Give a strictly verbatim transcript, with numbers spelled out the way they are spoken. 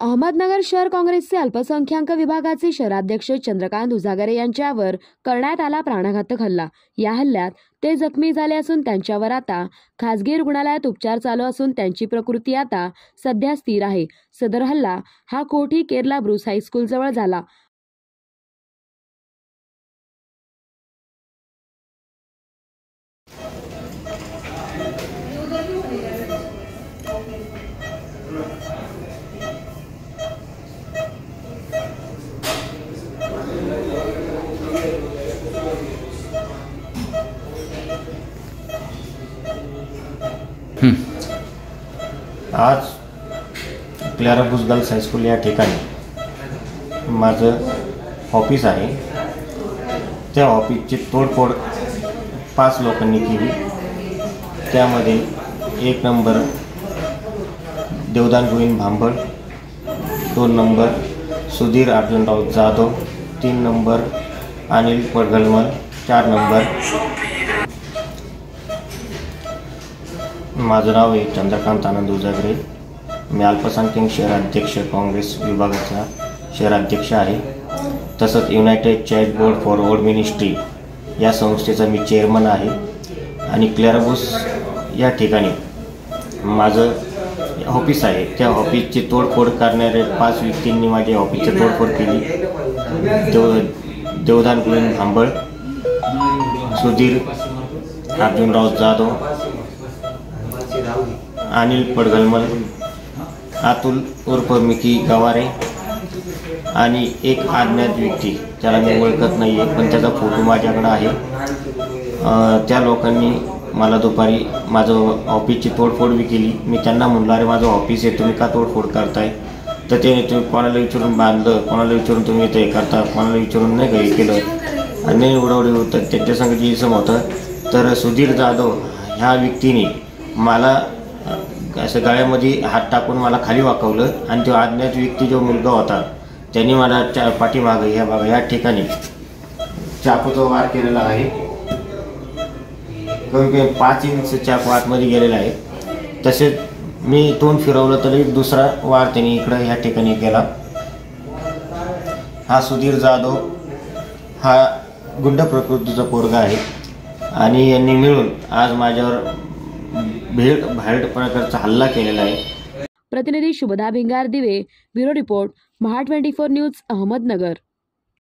अहमदनगर शहर काँग्रेसचे अल्पसंख्याक विभागाचे शहराध्यक्ष चंद्रकांत उजागरे यांच्यावर करण्यात आला प्राणघातक हल्ला। या हल्ल्यात ते जखमी झाले असून त्यांच्यावर आता खासगी रुग्णालयात उपचार चालू असून त्यांची प्रकृती आता सध्या स्थिर आहे। सदर हल्ला हा कोठी केरला ब्रूस हायस्कूल जवळ झाला। आज क्लेरा ब्रूस गर्ल्स हायस्कूल या ठिकाणी माझं ऑफिस आहे। त्या ऑफिसची तोडफोड पाच लोकांनी केली। त्यामध्ये एक नंबर देवदान गोविंद भांबळ, दोन नंबर सुधीर अर्जुनराव जाधव, तीन नंबर अनिल पडघलमल, चार नंबर माझं नाव आहे चंद्रकांत आनंद उजागरे। मी अल्पसंख्याक शहराध्यक्ष काँग्रेस विभागाचा शहराध्यक्ष आहे। तसंच United Child Board for Old Ministry या संस्थेचा मी चेअरमन आहे। आणि क्लेरा ब्रूस या ठिकाणी माझं ऑफिस आहे। त्या ऑफिसची तोडफोड करणारे पाच व्यक्तींनी माझ्या ऑफिसची तोडफोड केली। देव देवदान गोविंद भांबळ, सुधीर अर्जुनराव जाधव, अनिल पडघलमल, अतुल उर्फ मिकी गवारे आणि एक अज्ञात व्यक्ती त्याला मी ओळखत नाही आहे, पण त्याचा फोटो माझ्याकडे आहे। त्या लोकांनी मला दुपारी माझं ऑफिसची तोडफोड बी केली। मी त्यांना म्हणलं, अरे माझं ऑफिस आहे, तुम्ही का तोडफोड करताय? तर ते तुम्ही कोणाला विचारून बांधलं, कोणाला विचारून तुम्ही ते करता, कोणाला विचारून नाही काही केलं आणि उडवडी होतं। त्यांच्यासंग जे इसम होतं तर सुधीर जाधव ह्या व्यक्तीने मला असं गळ्यामध्ये हात टाकून मला खाली वाकवलं आणि तो अज्ञात व्यक्ती जो मुलगा होता त्यांनी मला चा पाठीमागं ह्या बघा या ठिकाणी चाकूचा वार केलेला आहे। कमी कमी पाच इंच चाकू आतमध्ये गेलेला आहे। तसेच मी तोंड फिरवलं तरी दुसरा वार त्यांनी इकडं ह्या ठिकाणी केला। हा सुधीर जाधव हा गुंड प्रकृतीचा पोरगा आहे आणि यांनी मिळून आज माझ्यावर भेड भाड प्रकारचा हल्ला केलेला आहे। प्रतिनिधी Shubhada Bhingardive, bureau report, Maha twenty four news, Ahmednagar.